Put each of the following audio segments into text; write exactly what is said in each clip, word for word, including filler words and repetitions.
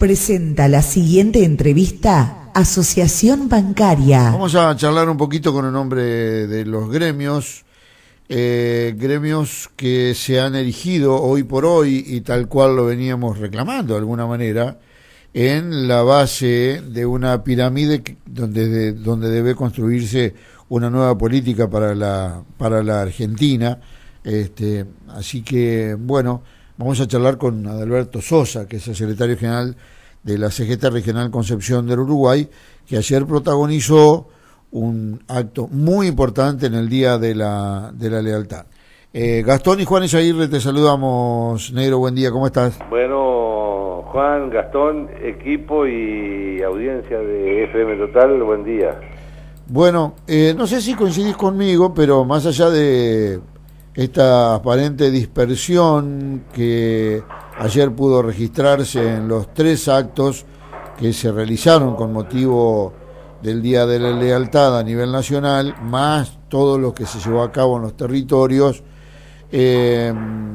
presenta la siguiente entrevista Asociación Bancaria. Vamos a charlar un poquito con el nombre de los gremios, eh, gremios que se han erigido hoy por hoy y tal cual lo veníamos reclamando de alguna manera, en la base de una pirámide que, donde, de, donde debe construirse una nueva política para la, para la Argentina. Este, así que, bueno, vamos a charlar con Adalberto Sosa, que es el secretario general de la C G T Regional Concepción del Uruguay, que ayer protagonizó un acto muy importante en el Día de la, de la Lealtad. Eh, Gastón y Juan Isaguirre, te saludamos, negro, buen día, ¿cómo estás? Bueno, Juan, Gastón, equipo y audiencia de F M Total, buen día. Bueno, eh, no sé si coincidís conmigo, pero más allá de esta aparente dispersión que ayer pudo registrarse en los tres actos que se realizaron con motivo del Día de la Lealtad a nivel nacional, más todo lo que se llevó a cabo en los territorios, eh,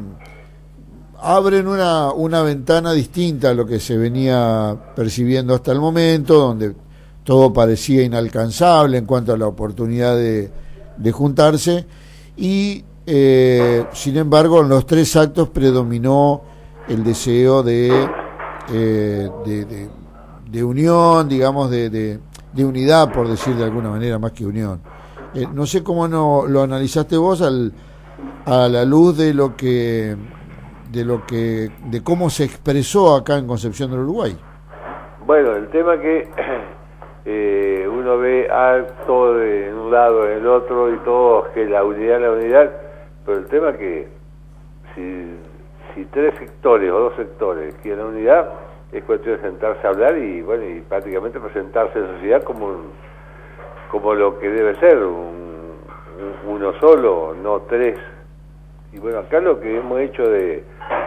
abren una, una ventana distinta a lo que se venía percibiendo hasta el momento, donde todo parecía inalcanzable en cuanto a la oportunidad de, de juntarse, y eh, sin embargo en los tres actos predominó el deseo de, eh, de, de, de unión, digamos, de, de, de unidad, por decir de alguna manera, más que unión. Eh, no sé cómo no, lo analizaste vos al, a la luz de lo que, de lo que, de cómo se expresó acá en Concepción del Uruguay. Bueno, el tema que eh, uno ve alto de un lado en el otro y todo, que la unidad, la unidad, pero el tema que si si tres sectores o dos sectores quieren unidad, es cuestión de sentarse a hablar y bueno, y prácticamente presentarse en sociedad como un, como lo que debe ser, un, un, uno solo, no tres. Y bueno, acá lo que hemos hecho de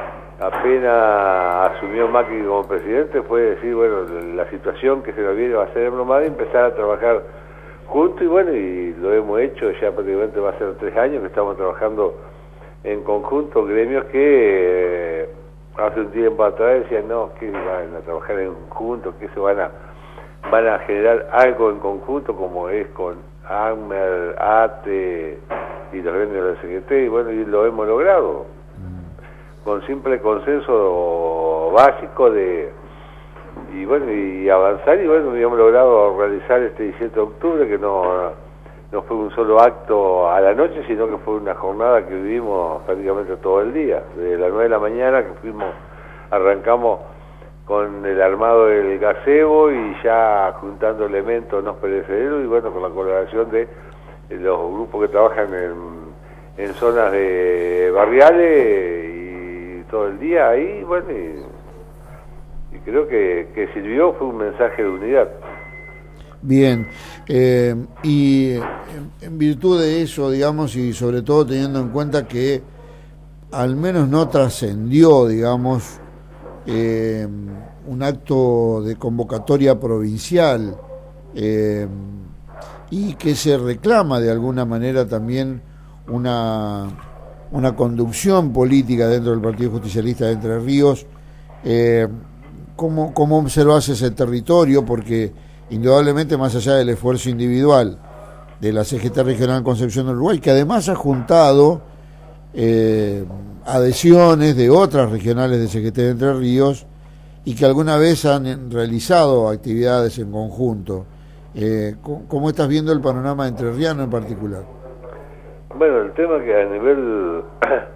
apenas asumió Macri como presidente fue decir, bueno, la situación que se nos viene va a ser bromada y empezar a trabajar juntos, y bueno, y lo hemos hecho, ya prácticamente va a ser tres años que estamos trabajando en conjunto, gremios que eh, hace un tiempo atrás decían, no, que van a trabajar en conjunto, que se van a van a generar algo en conjunto, como es con AMER, ATE y los gremios del C G T, y bueno, y lo hemos logrado, mm. con simple consenso básico de, y bueno, y avanzar, y bueno, y hemos logrado realizar este diecisiete de octubre, que no no fue un solo acto a la noche, sino que fue una jornada que vivimos prácticamente todo el día, desde las nueve de la mañana que fuimos, arrancamos con el armado del gazebo y ya juntando elementos no perecederos, y bueno, con la colaboración de los grupos que trabajan en, en zonas de barriales y todo el día ahí, bueno, y, y creo que, que sirvió, fue un mensaje de unidad. Bien, eh, y en, en virtud de eso, digamos, y sobre todo teniendo en cuenta que al menos no trascendió, digamos, eh, un acto de convocatoria provincial, eh, y que se reclama de alguna manera también una, una conducción política dentro del Partido Justicialista de Entre Ríos, eh, ¿cómo, cómo observás ese territorio? Porque indudablemente, más allá del esfuerzo individual de la C G T Regional Concepción del Uruguay, que además ha juntado eh, adhesiones de otras regionales de C G T de Entre Ríos y que alguna vez han realizado actividades en conjunto. Eh, ¿Cómo estás viendo el panorama entrerriano en particular? Bueno, el tema que a nivel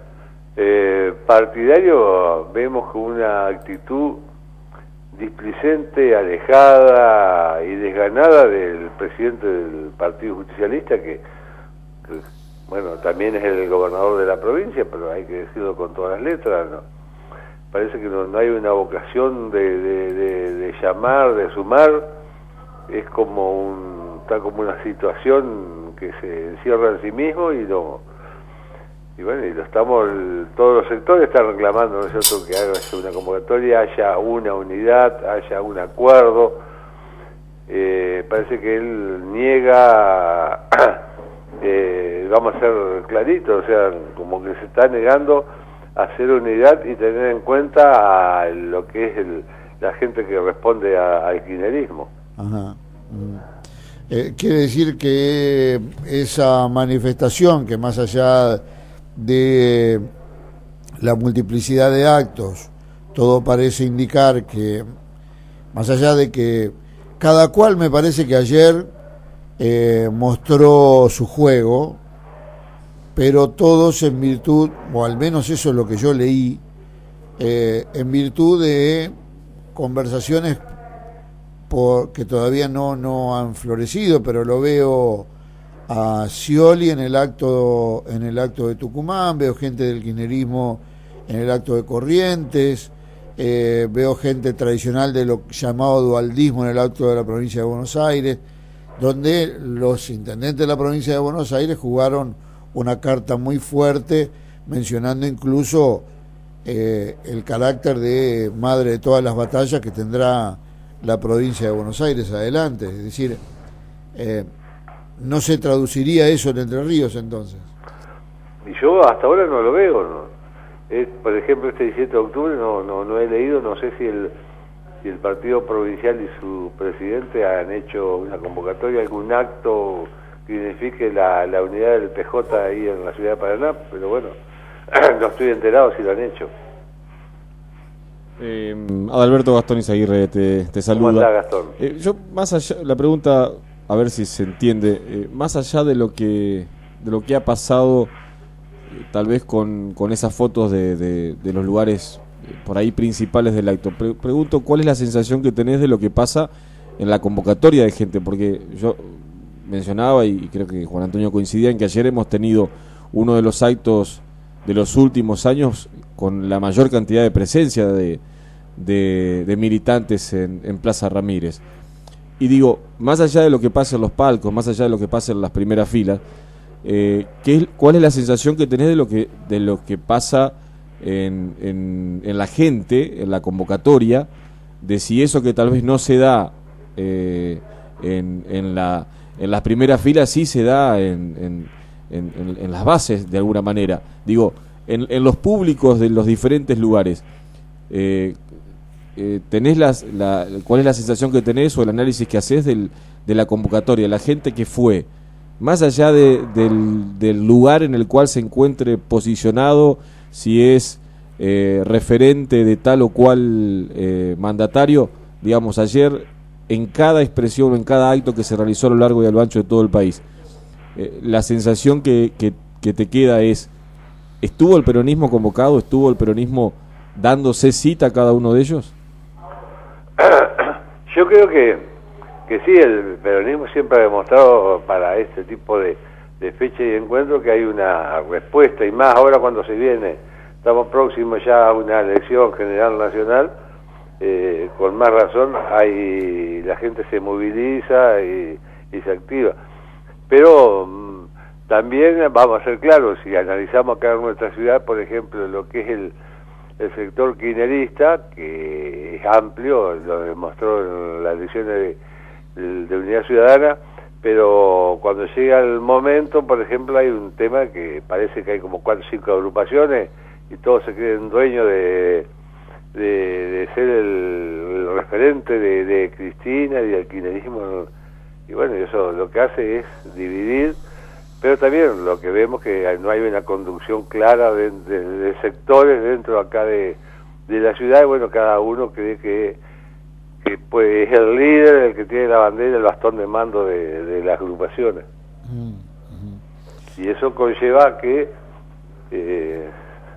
eh, partidario vemos con una actitud displicente, alejada y desganada del presidente del Partido Justicialista, que, que bueno, también es el gobernador de la provincia, pero hay que decirlo con todas las letras, ¿no? Parece que no, no hay una vocación de, de, de, de llamar, de sumar, es como un, está como una situación que se encierra en sí mismo y no, y bueno, y lo estamos, todos los sectores están reclamando, ¿no es cierto?, que haga una convocatoria, haya una unidad, haya un acuerdo. Eh, parece que él niega, eh, vamos a ser claritos, o sea, como que se está negando a hacer unidad y tener en cuenta a lo que es el, la gente que responde a, al kirchnerismo. Ajá. Eh, quiere decir que esa manifestación, que más allá de la multiplicidad de actos, todo parece indicar que, más allá de que cada cual, me parece que ayer eh, mostró su juego, pero todos en virtud, o al menos eso es lo que yo leí, eh, en virtud de conversaciones por, que todavía no, no han florecido, pero lo veo a Scioli en el acto en el acto de Tucumán, veo gente del kirchnerismo en el acto de Corrientes, eh, veo gente tradicional de lo llamado dualdismo en el acto de la provincia de Buenos Aires, donde los intendentes de la provincia de Buenos Aires jugaron una carta muy fuerte, mencionando incluso eh, el carácter de madre de todas las batallas que tendrá la provincia de Buenos Aires adelante. Es decir, eh, ¿no se traduciría eso en Entre Ríos entonces? Y yo hasta ahora no lo veo, ¿no? Es, por ejemplo, este diecisiete de octubre no, no, no he leído, no sé si el, si el partido provincial y su presidente han hecho una convocatoria, algún acto que signifique la, la unidad del P J ahí en la ciudad de Paraná, pero bueno, no estoy enterado si lo han hecho. Eh, Adalberto Gastón Izaguirre te, te saluda. ¿Cómo andás, Gastón? Eh, yo, más allá, la pregunta, a ver si se entiende, eh, más allá de lo que de lo que ha pasado, eh, tal vez con, con esas fotos de, de, de los lugares eh, por ahí principales del acto, pre pregunto cuál es la sensación que tenés de lo que pasa en la convocatoria de gente, porque yo mencionaba, y creo que Juan Antonio coincidía, en que ayer hemos tenido uno de los actos de los últimos años con la mayor cantidad de presencia de, de, de militantes en, en Plaza Ramírez. Y digo, más allá de lo que pasa en los palcos, más allá de lo que pasa en las primeras filas, eh, ¿qué es, ¿cuál es la sensación que tenés de lo que, de lo que pasa en, en, en la gente, en la convocatoria, de si eso que tal vez no se da eh, en, en, la, en las primeras filas sí se da en, en, en, en, en las bases de alguna manera? Digo, en, en los públicos de los diferentes lugares, eh, eh, tenés las, la, ¿cuál es la sensación que tenés o el análisis que haces del, de la convocatoria? La gente que fue, más allá de, del, del lugar en el cual se encuentre posicionado, si es eh, referente de tal o cual eh, mandatario, digamos, ayer en cada expresión o en cada acto que se realizó a lo largo y a lo ancho de todo el país, eh, la sensación que, que, que te queda es: ¿estuvo el peronismo convocado? ¿Estuvo el peronismo dándose cita a cada uno de ellos? Yo creo que, que sí, el peronismo siempre ha demostrado para este tipo de, de fecha y encuentro que hay una respuesta, y más ahora cuando se viene, estamos próximos ya a una elección general nacional, eh, con más razón hay, la gente se moviliza y, y se activa. Pero mmm, también vamos a ser claros, si analizamos acá en nuestra ciudad, por ejemplo, lo que es el, el sector kirchnerista, que es amplio, lo demostró en las elecciones de, de, de Unidad Ciudadana, pero cuando llega el momento, por ejemplo, hay un tema que parece que hay como cuatro o cinco agrupaciones y todos se creen dueños de, de, de ser el, el referente de, de Cristina y del kirchnerismo, y bueno, eso lo que hace es dividir. Pero también lo que vemos que no hay una conducción clara de, de, de sectores dentro acá de, de la ciudad, y bueno, cada uno cree que, que pues, es el líder, el que tiene la bandera, el bastón de mando de, de las agrupaciones. Uh-huh. Y eso conlleva que eh,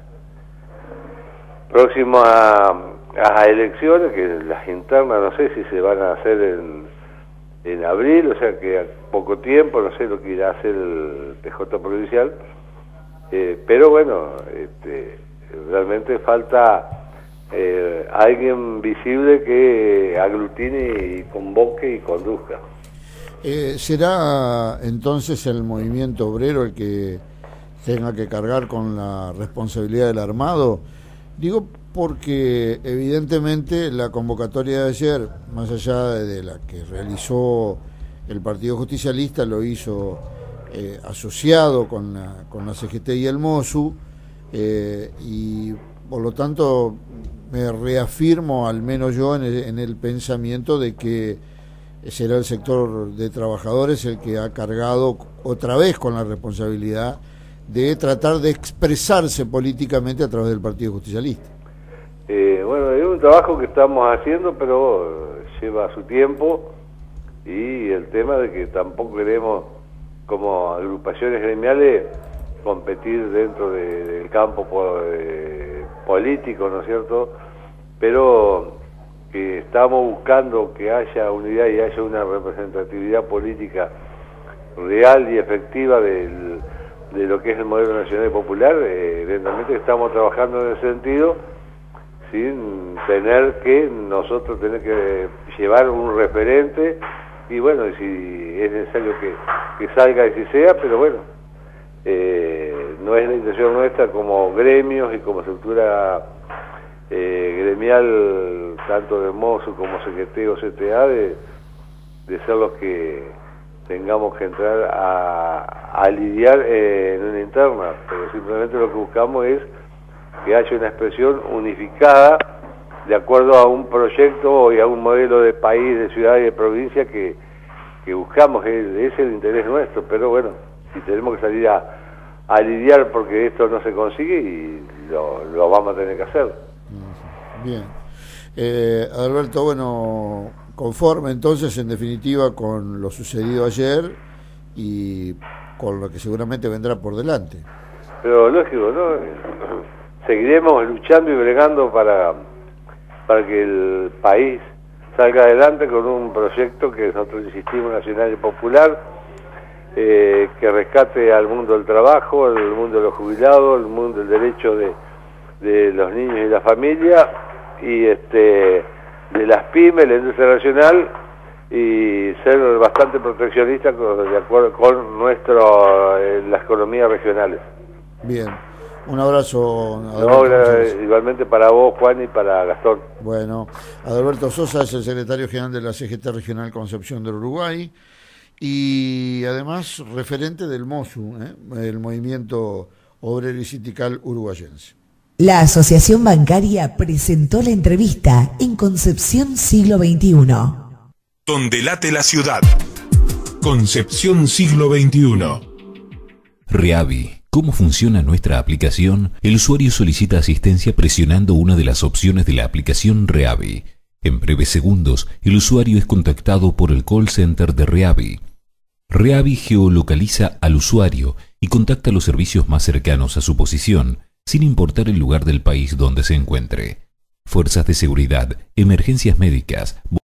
próximo a, a elecciones, que las internas no sé si se van a hacer en en abril, o sea que a poco tiempo, no sé lo que irá a hacer el P J provincial, eh, pero bueno, este, realmente falta eh, alguien visible que aglutine y convoque y conduzca. Eh, ¿Será entonces el movimiento obrero el que tenga que cargar con la responsabilidad del armado? Digo, porque evidentemente la convocatoria de ayer, más allá de la que realizó el Partido Justicialista, lo hizo eh, asociado con la, con la C G T y el MOSU, eh, y por lo tanto me reafirmo, al menos yo, en el, en el pensamiento de que será el sector de trabajadores el que ha cargado otra vez con la responsabilidad de tratar de expresarse políticamente a través del Partido Justicialista. Eh, bueno, es un trabajo que estamos haciendo, pero lleva su tiempo, y el tema de que tampoco queremos, como agrupaciones gremiales, competir dentro de, del campo eh, político, ¿no es cierto? Pero que estamos buscando que haya unidad y haya una representatividad política real y efectiva del, de lo que es el modelo nacional y popular. Eh, evidentemente estamos trabajando en ese sentido, sin tener que nosotros tener que llevar un referente, y bueno, si es necesario que, que salga y si sea, pero bueno, eh, no es la intención nuestra como gremios y como estructura eh, gremial, tanto de MOSU como C G T o C T A, de, de ser los que tengamos que entrar a, a lidiar eh, en una interna, pero simplemente lo que buscamos es que haya una expresión unificada de acuerdo a un proyecto y a un modelo de país, de ciudad y de provincia que, que buscamos. Ese es el interés nuestro, pero bueno, si tenemos que salir a, a lidiar porque esto no se consigue, y lo, lo vamos a tener que hacer. Bien. Eh, Alberto, bueno, conforme entonces en definitiva con lo sucedido ayer y con lo que seguramente vendrá por delante. Pero lógico, ¿no? Seguiremos luchando y bregando para, para que el país salga adelante con un proyecto que nosotros insistimos, nacional y popular, eh, que rescate al mundo del trabajo, al mundo de los jubilados, al mundo del derecho de, de los niños y la familia, y este de las pymes, la industria nacional, y ser bastante proteccionista con, de acuerdo con nuestro, eh, las economías regionales. Bien. Un abrazo, Adalberto. No, igualmente para vos, Juan, y para Gastón. Bueno, Adalberto Sosa es el secretario general de la C G T Regional Concepción del Uruguay y además referente del MOSU, ¿eh? el Movimiento Obrero y Sindical Uruguayense. La Asociación Bancaria presentó la entrevista en Concepción Siglo veintiuno. Donde late la ciudad. Concepción Siglo veintiuno. Reavi. ¿Cómo funciona nuestra aplicación? El usuario solicita asistencia presionando una de las opciones de la aplicación Reavi. En breves segundos, el usuario es contactado por el call center de Reavi. Reavi geolocaliza al usuario y contacta los servicios más cercanos a su posición, sin importar el lugar del país donde se encuentre. Fuerzas de seguridad, emergencias médicas,